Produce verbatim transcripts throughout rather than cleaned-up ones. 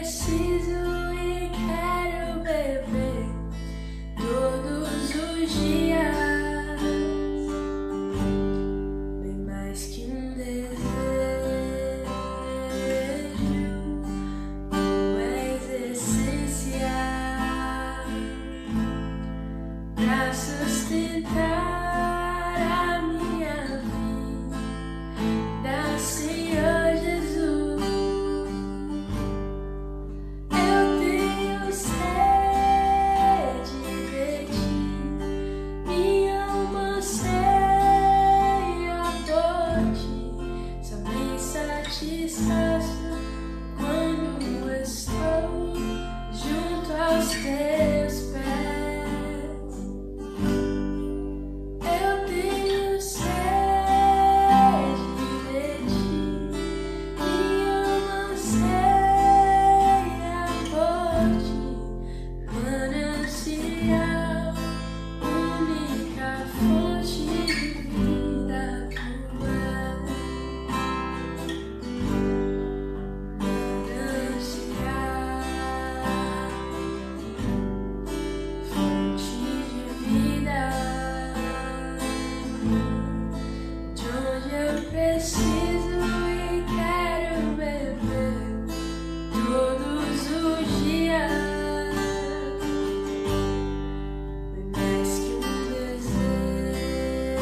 preciso e quero beber todos os dias, bem mais que um desejo. Tu és essencial pra sustentar a minha vida, Senhor Jesus. Eu tenho sede de ti, minha alma anseia por ti, só me satisfaço quando estou junto aos teus pés. Eu tenho sede de ti, minha alma anseia por ti, manancial, única fonte de vida tu és. Manancial, fonte de vida, de onde eu preciso e quero beber todos os dias, bem mais que um desejo.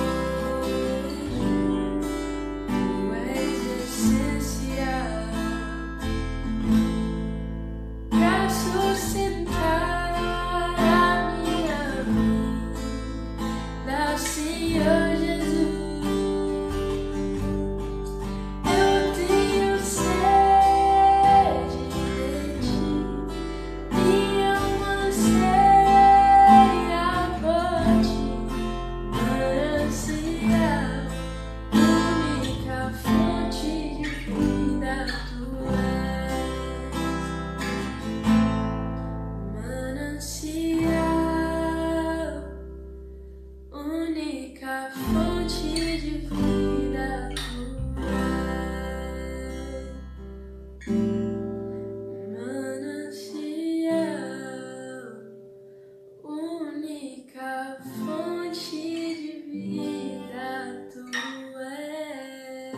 Tu és essencial pra sustentar a minha vida, Senhor Jesus. Eu tenho sede de ti, minha alma anseia por ti, manancial, única fonte de vida tu és. Manancial, única fonte de vida tu és. Manancial, única fonte de vida tu és.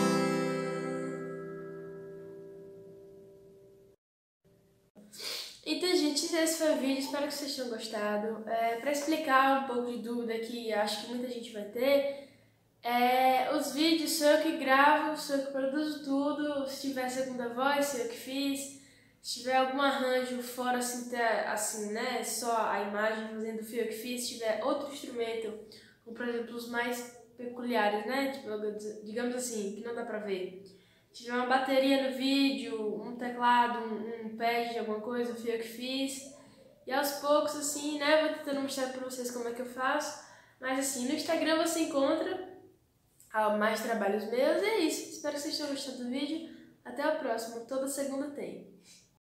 Então, gente, esse foi o vídeo, espero que vocês tenham gostado. É, para explicar um pouco de dúvida que acho que muita gente vai ter, é, os vídeos sou eu que gravo, sou eu que produzo tudo. Se tiver segunda voz, sou eu que fiz. Se tiver algum arranjo fora assim, tá, assim, né, só a imagem fazendo, fui eu que fiz. Se tiver outro instrumento, como por exemplo os mais peculiares, né, tipo, digamos assim, que não dá pra ver. Se tiver uma bateria no vídeo, um teclado, um, um pad de alguma coisa, fui eu que fiz. E aos poucos, assim, né, vou tentando mostrar pra vocês como é que eu faço. Mas assim, no Instagram você encontra mais trabalhos meus. E é isso. Espero que vocês tenham gostado do vídeo. Até a próxima. Toda segunda tem.